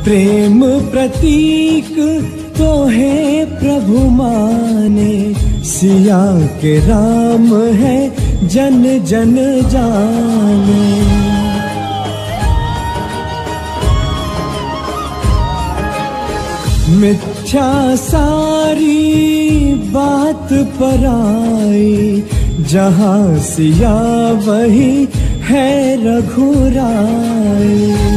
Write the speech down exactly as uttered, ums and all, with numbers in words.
प्रेम प्रतीक तो है प्रभु माने, सिया के राम है जन जन जाने। मिथ्या सारी बात पराई, जहाँ सिया वही है रघुराई।